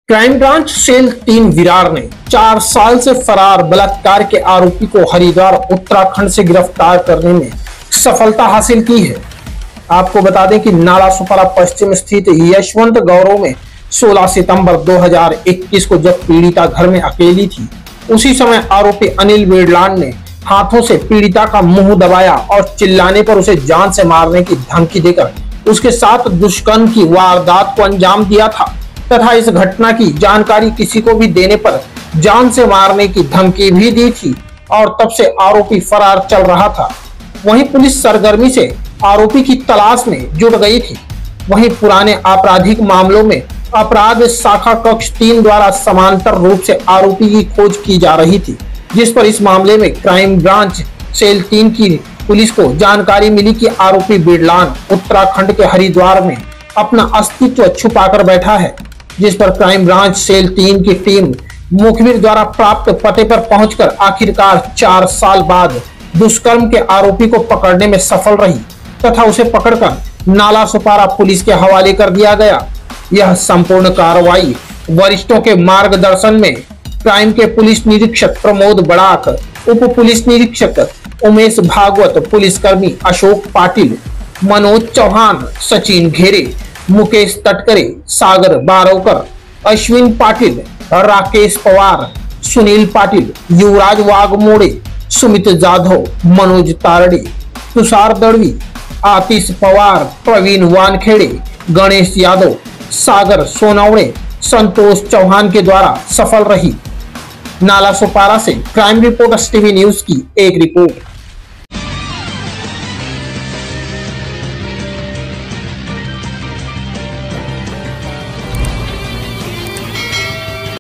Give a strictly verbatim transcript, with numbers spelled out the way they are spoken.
Crime branch cell तीन विरार ने चार साल से फरार बलात्कार के आरोपी को हरिद्वार उत्तराखंड से गिरफ्तार करने में सफलता हासिल की है। आपको बता दें कि नाला सुपारा पश्चिम स्थित यशवंत गौरव में सोलह सितंबर दो हज़ार इक्कीस को जब पीड़िता घर में अकेली थी, उसी समय आरोपी अनिल वेडलान ने हाथों से पीड़िता का मुंह दबाया और चिल्लाने पर उसे जान से मारने की धमकी देकर उसके साथ दुष्कर्म की वारदात को अंजाम दिया था तथा इस घटना की जानकारी किसी को भी देने पर जान से मारने की धमकी भी दी थी और तब से आरोपी फरार चल रहा था। वहीं पुलिस सरगर्मी से आरोपी की तलाश में जुट गई थी। वहीं पुराने आपराधिक मामलों में अपराध शाखा कक्ष तीन द्वारा समांतर रूप से आरोपी की खोज की जा रही थी, जिस पर इस मामले में क्राइम ब्रांच सेल तीन की पुलिस को जानकारी मिली कि आरोपी बिरलान उत्तराखंड के हरिद्वार में अपना अस्तित्व छुपाकर बैठा है, जिस पर क्राइम ब्रांच सेल तीन की टीम मुखबिर द्वारा प्राप्त पते पर पहुंचकर आखिरकार चार साल बाद दुष्कर्म के आरोपी को पकड़ने में सफल रही तथा उसे पकड़कर नाला सुपारा पुलिस के हवाले कर दिया गया। यह संपूर्ण कार्रवाई वरिष्ठों के मार्गदर्शन में क्राइम के पुलिस निरीक्षक प्रमोद बड़ाक, उप पुलिस निरीक्षक उमेश भागवत, पुलिसकर्मी अशोक पाटिल, मनोज चौहान, सचिन घेरे, मुकेश तटकरे, सागर बारवकर, अश्विन पाटिल, राकेश पवार, सुनील पाटिल, युवराज वाघमोड़े, सुमित जाधव, मनोज तारड़े, तुषार दड़वी, आतिश पवार, प्रवीण वानखेड़े, गणेश यादव, सागर सोनावड़े, संतोष चौहान के द्वारा सफल रही। नाला सुपारा से क्राइम रिपोर्टर्स टीवी न्यूज की एक रिपोर्ट।